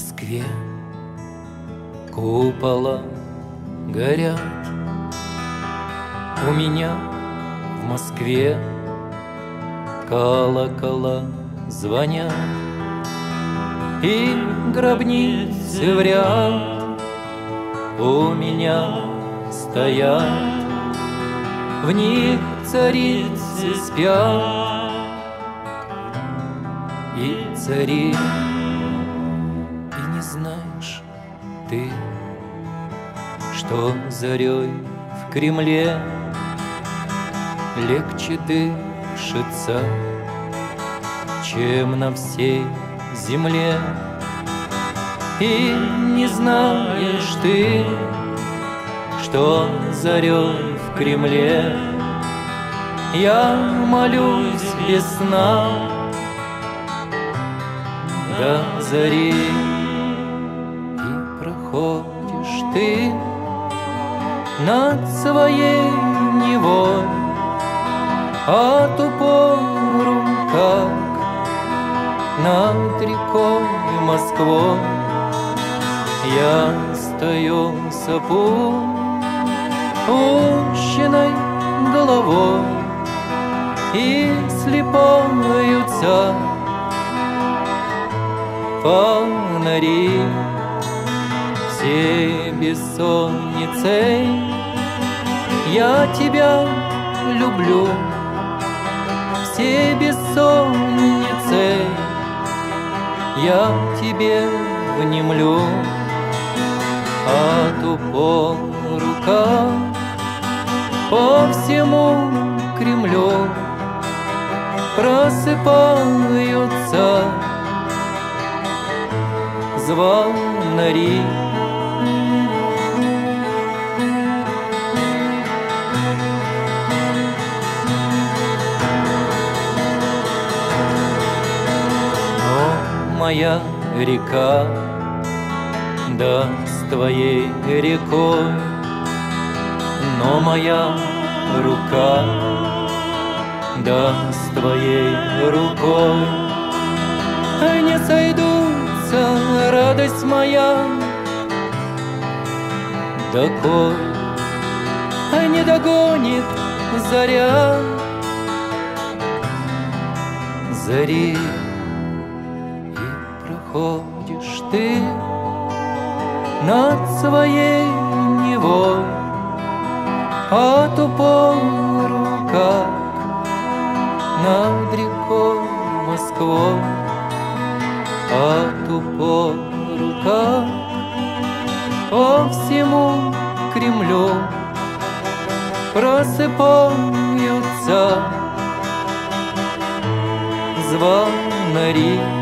Москве купола горят. У меня в Москве колокола звонят, и гробницы в ряд у меня стоят. В них царицы спят и цари. И не знаешь ты, что зарей в Кремле легче дышится, чем на всей земле. И не знаешь ты, что зарей в Кремле я молюсь без сна до зари. И проходишь ты над своей Невой, а ту пору, как над рекой Москвой, я стою сопу опущенной головой, и слепаются фонари. Все бессонницей я тебя люблю, все бессонницей я тебе внемлю. А ту пору, как по всему Кремлю просыпаются звонари. Но моя река, да с твоей рекой, но моя рука, да с твоей рукой не сойдутся, радость моя, доколь не догонит заря зари. И проходишь ты над своей Невой, а ту пору, как над рекой Москвой, а ту пору, как по всему Кремлю просыпаются звонари.